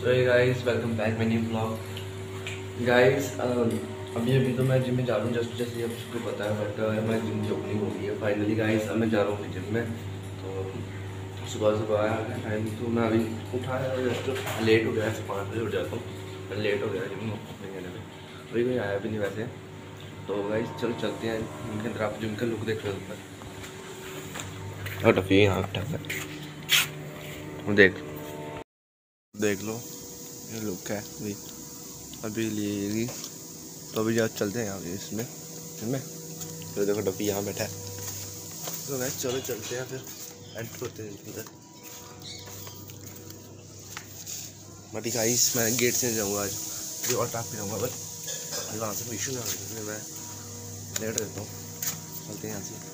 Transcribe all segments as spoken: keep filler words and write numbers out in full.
सो ये guys welcome back my new blog. Guys अभी अभी तो मैं जिम में जा रहा हूँ जस्ट जैसे अब सबको पता है, बट हमारी जिम की ओपनिंग हो गई है फाइनली। गाइस अब मैं जा रहा हूँ जिम में। तो सुबह सुबह आया है टाइम, तो मैं अभी उठा है जस्ट लेट हो गया, ऐसे पाँच बजे उठ जाता हूँ, मैं लेट हो गया जिम ओपनिंग करने में। अभी कोई आया भी नहीं वैसे। तो गाइस चलो चलते हैं जिम के अंदर, आप जिम का लुक देख लो ऊपर और टफी यहाँ देख देख लो ये लुक है अभी अभी लिए। तो अभी जब चलते हैं यहाँ इसमें इसमें तो देखो डब्बी यहाँ बैठा है। तो वैसे चलो चलते हैं फिर एंटर करते हैं इधर। मटी गाइस मैं गेट से जाऊँगा आज, जो और टाप पे जाऊँगा, बस वहाँ से इशू ना हो, मैं लेट रहता हूँ। चलते हैं यहाँ से।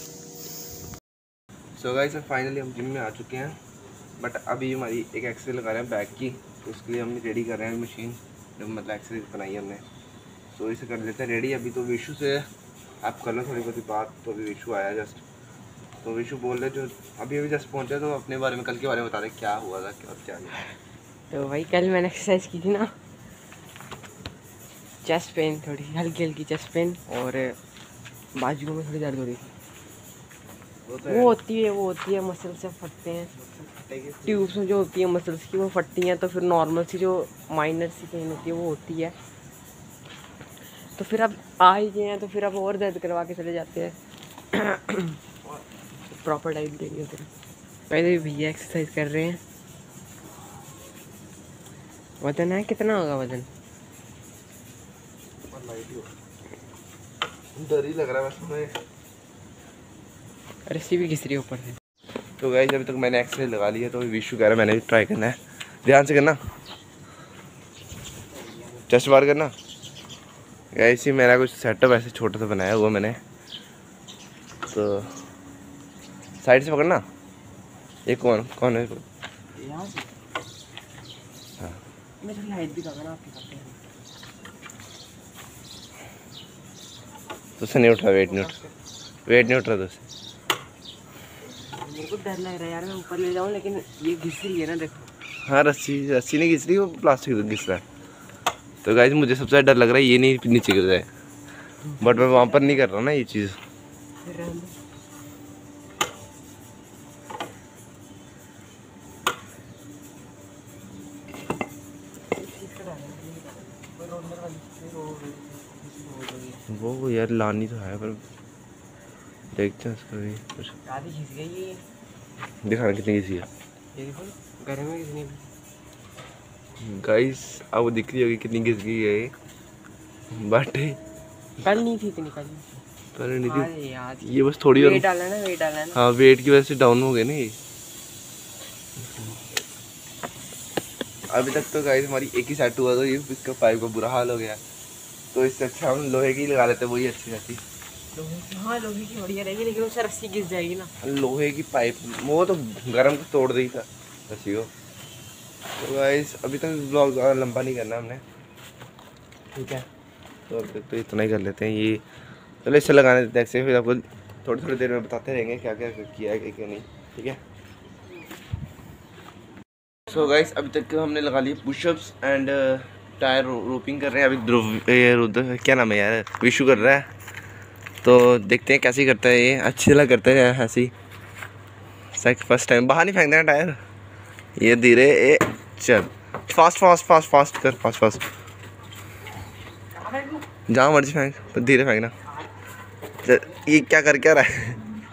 सो गाइस फाइनली हम जिम में आ चुके हैं, बट अभी हमारी एक एक्सरे लगा रहे हैं बैक की, तो उसके लिए हम रेडी कर रहे हैं मशीन, जो मतलब एक्सरे बनाई है हमने। तो इसे कर लेते हैं रेडी। अभी तो विशु से आप कर लो थोड़ी बहुत बात। तो अभी विशु आया जस्ट, तो विशु बोल रहे जो अभी अभी जस्ट पहुंचे, तो अपने बारे में कल के बारे में बता रहे क्या हुआ था क्या और क्या नहीं। तो भाई कल मैंने एक्सरसाइज की थी ना, चेस्ट पेन, थोड़ी हल्की हल्की चेस्ट पेन और बाजू में थोड़ी दर्द हो रही थी। वो, तो वो होती है वो होती है मसल्स से फटते हैं, ट्यूब्स में जो होती है मसल्स की वो फटती हैं। तो फिर नॉर्मल सी जो माइनर सी पेन होती है वो होती है। तो फिर अब आ ही गए हैं, तो फिर अब और दर्द करवा के चले जाते हैं। प्रॉपर डाइट देनी होती है। पहले भी भैया एक्सरसाइज कर रहे हैं। वजन है कितना होगा वजन? डर ही लग रहा है बस। रस्सी भी घिस रही है ऊपर से। तो गाइस अभी तक मैंने एक्सरे लगा ली है, तो विशु कह रहा है मैंने भी ट्राई करना है। ध्यान से करना, चेस्ट बार करना। गाइस ही मेरा कुछ सेटअप ऐसे छोटा सा बनाया हुआ मैंने, तो साइड से पकड़ना। ये कौन कौन है? हाँ मेरी हाइट भी कम है ना आपकी। तो से नहीं उठ रहा, वेट नहीं उठ वेट नहीं उठ रहा तो मेरे को डर लग रहा है यार, मैं ऊपर ले जाऊं, लेकिन ये घिस रही है ना, देखो। हाँ रस्सी रस्सी नहीं घिस रही, वो प्लास्टिक घिस रहा है। तो गाइस मुझे सबसे ज़्यादा डर लग रहा है ये नहीं नीचे गिर जाए, बट मैं वहाँ पर नहीं कर रहा ना ये चीज़। वो यार लानी तो है, पर देखते हैं उसको भी कुछ। दिखाना कितनी घिसी है गाइस। अब वो दिख रही होगी कितनी घिस गई है, बट कल नहीं थी इतनी, कल पर नहीं थी यार। ये बस थोड़ी और वेट डाला ना वेट डाला ना हाँ वेट की वजह से डाउन हो गए ना ये। अभी तक तो गाइस हमारी एक ही सेट हुआ, तो ये इसका पाइप का बुरा हाल हो गया। तो इससे अच्छा हम लोहे की लगा लेते, वही अच्छी रहती। हाँ लोहे की बढ़िया रहेगी, लेकिन उससे रस्सी घिस जाएगी ना। लोहे की पाइप वो तो गरम को तोड़ दी था रस्सी को। तो गाइस अभी तक ब्लॉग ज़्यादा लंबा नहीं करना हमने, ठीक है। तो अभी तक तो इतना ही कर लेते हैं। ये चलो इससे लगाने देते हैं, ऐसे फिर आपको थोड़ी थोड़ी देर में बताते रहेंगे क्या क्या किया है क्या नहीं, ठीक है। सो so गाइस अभी तक हमने लगा लिए पुशअप्स एंड टायर रोपिंग कर रहे हैं। अभी ध्रुव क्या नाम है यार, विशु कर रहा है। तो देखते हैं कैसे करता है ये, अच्छी तरह करता है ऐसी। सेक फर्स्ट टाइम बाहर नहीं फेंक देना टायर, ये धीरे ए चल फास्ट फास्ट फास्ट फास्ट कर फास्ट फास्ट जहाँ मर्जी फेंक, पर धीरे फेंकना। ये क्या कर क्या रहा है?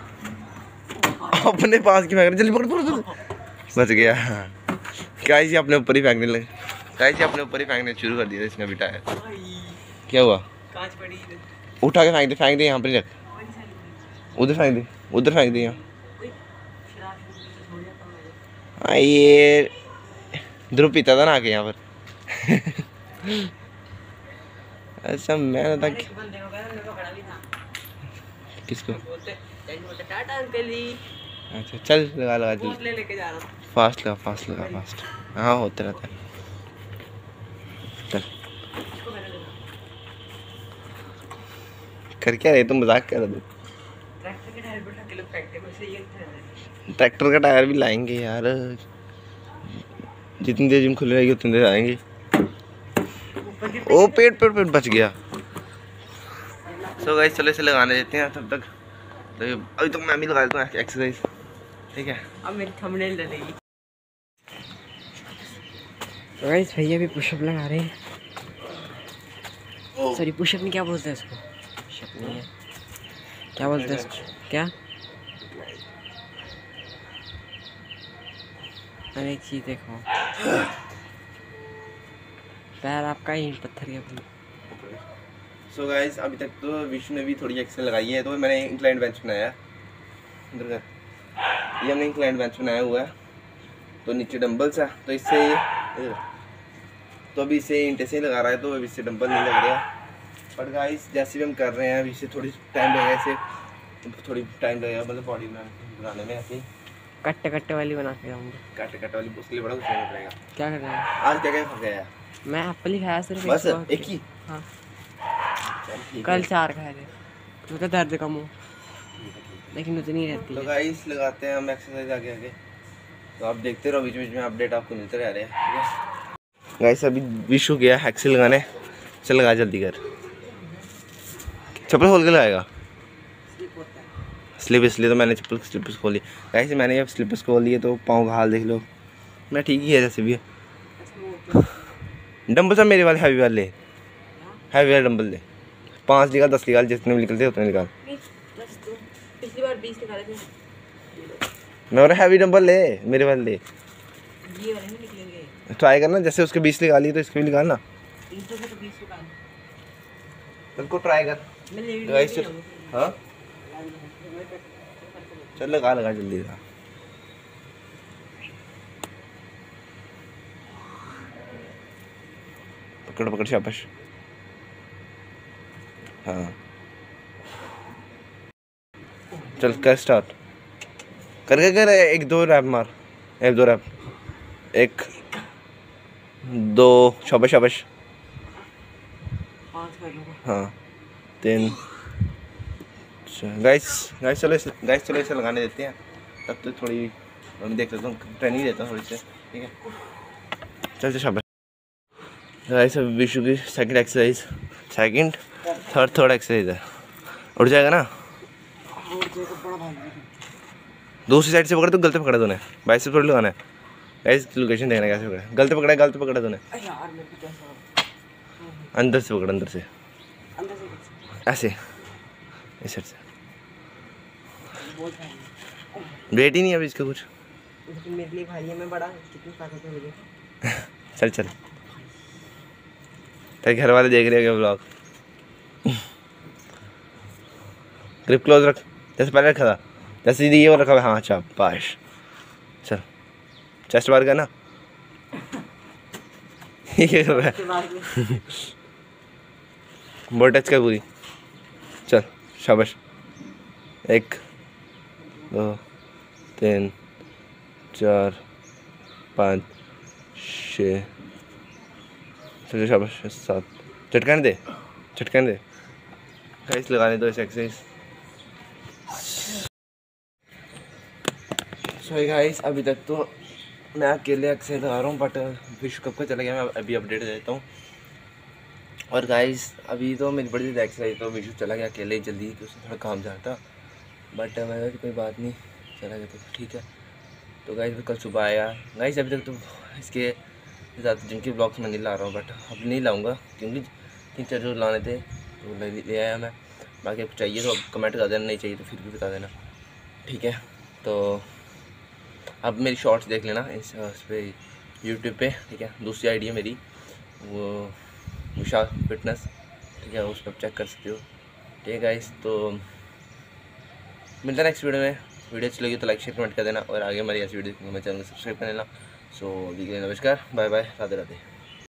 अपने पास की फेंक रहा, जल्दी पकड़ पकड़ जल्दी। बच गया। गाइस ये अपने ऊपर ही फेंकने लगे। गाइस ये अपने ऊपर ही फेंकने शुरू कर दिया इसने भी टायर। क्या हुआ? कांच पड़ी, उठा के फेंक दे, फेंक दे यहाँ पर रख, उधर फेंक दे, उधर फेंक दे यहाँ। हाँ ये ध्रुव पीता था ना आके यहाँ पर। अच्छा मैं था कि... किसको? अच्छा चल लगा लगा जल्दी, फास्ट लगा फास्ट लगा फास्ट। हाँ होते रहता है, चल कर क्या रहे तुम, मजाक कर रहे थे। ट्रैक्टर का टायर भी लाएंगे यार, जितनी देर जिम खुली रहेगी उतनी देर आएंगे। ओ पेट पेट पेट बच गया। सो गाइस चलो इसे लगाने देते हैं तब तक। तो अभी तक मैं भी लगा देता हूँ एक्सरसाइज, ठीक है। अब मेरी थंबनेल डलेगी। तो गाइस भैया भी पुशअप लगा रहे हैं। सॉरी पुशअप नहीं, क्या बोलते हैं इसको? पुशअप नहीं है, क्या बोलते हैं इसको? क्या? अरे एक चीज देखो, पैर आपका ही पत्थर के बने। सो गाइस अभी तक तो विष्णु ने भी थोड़ी एक्सरसाइज लगाई है। तो मैंने इंक्लाइन बेंच बनाया इधर का, ये हमने इंक्लाइन बेंच बनाया हुआ है। तो नीचे डंबल्स है, तो इससे तो अभी इसे इंटे से ही लगा रहा है, तो अभी इससे डंबल नहीं लग रहा। बट गाइस जैसे भी हम कर रहे हैं अभी इससे थोड़ी टाइम लगेगा, इसे थोड़ी टाइम लगेगा मतलब बॉडी बनाने में। ऐसे कट्टे कट्टे वाली बना के जाऊंगा। कट्टे कट्टे वाली उसके लिए बड़ा कुछ नहीं पड़ेगा। क्या कर रहे हैं? आज क्या क्या खा गया? मैं एप्पल ही खाया सिर्फ, बस एक ही। हाँ कल चार खाए थे, क्योंकि दर्द कम हो, लेकिन उतनी रहती तो है। गाइस लगाते हैं हम एक्सरसाइज आगे आगे, तो आप देखते रहो, बीच बीच में अपडेट आपको मिलते रह रहे हैं। गाइस अभी विशु गया एक्सल लगाने, चल लगा जल्दी कर। चप्पल खोल के लगाएगा स्लिप, इसलिए तो मैंने चप्पल स्लिपर्स खोली। गाइस मैंने अब स्लिपर्स खोल लिए तो पाँव का हाल देख लो। मैं ठीक ही है जैसे भी है। डंबल सब मेरे वाले हैवी वाले, हैवी वाले डंबल ले। पाँच निकाल, दस निकाल, जितने भी निकलते उतने निकाल। पिछली बार बीस निकाले थे मैं और हैवी डंबल ले, मेरे वाले ले। ये वाले नहीं निकलेंगे। ट्राई करना, जैसे उसके बीस निकाली तो इसके भी निकालना। तीन सौ से तो बीस निकाल, बिल्कुल ट्राई कर। मैं ले गाइस हाँ चल लगा लगा जल्दी लगा। पकड़ पकड़ शाबाश। हाँ चल कर स्टार्ट करके कर, एक दो रैप मार, एक दो रैप, एक दो, शाबाश शाबाश। पाँच कर लूँगा। हाँ तीन। गाइस गाइस चलो इसे गाइस चलो इसे लगाने देते हैं, तब तो थोड़ी हम देख लेता हूँ, ट्रेनिंग देता हूँ थोड़ी से, ठीक है। चल चल शाबाश। गाइस अब विशु की second exercise, second third third exercise है। उठ जाएगा ना, दूसरी साइड से पकड़, तो गलत पकड़ा तूने, बाइस से थोड़ी लगाना है। गाइस लोकेशन देखना कैसे पकड़ा, गलत पकड़ा है, गलत पकड़ा तूने। अंदर से पकड़, अंदर से, ऐसे इस साइड से। वेट ही नहीं है अभी इसका कुछ। मेरे लिए भाई है, मैं बड़ा, कितनी ताकत है मुझे। चल चल, तेरे घर वाले देख रहे हो ब्लॉग। ग्रिप क्लोज रख, जैसे पहले रखा था, जैसे ये वो रखा हुआ। हाँ अच्छा पाश। चल चेस्ट बार करना। ये क्या कर रहा है? बॉडी टच कर पूरी। चल शाबाश, एक दो तीन चार पाँच छः, चलो शाबाश सात। झटकाने दे, झटकाने दे। गाइस लगाने दो इस एक्सरसाइज। सॉरी गाइस अभी तक तो मैं अकेले एक्सरसाइज लगा रहा हूँ, बट विश्व कप का चला गया, मैं अभी अपडेट देता हूँ। और गाइस अभी तो मेरी बड़ी एक्सरसाइज, तो विश्व चला गया अकेले जल्दी, तो उससे थोड़ा काम जाता, बट मैं कोई बात नहीं, चला गया तो ठीक है। तो गाइस कल सुबह आया। गाइस अभी तक तो इसके ज़्यादा जिनके ब्लॉग्स में नहीं ला रहा हूँ, बट अब नहीं लाऊंगा क्योंकि तीन चार जो लाने थे तो ले, ले आया मैं। बाकी आपको चाहिए तो आप कमेंट कर देना, नहीं चाहिए तो फिर भी बता देना, ठीक है। तो अब मेरी शॉर्ट्स देख लेना इस उस पर यूट्यूब पे, ठीक है। दूसरी आईडी है मेरी, वो विशाल फिटनेस, ठीक है, उस पर चेक कर सकते हो, ठीक है गाइस। तो मिलता है नेक्स्ट वीडियो में। वीडियो अच्छी लगी तो लाइक शेयर कमेंट कर देना, और आगे हमारी ऐसी वीडियो देखने को मेरे चैनल को सब्सक्राइब कर लेना। सो अभी के लिए नमस्कार, बाय बाय, राधे राधे।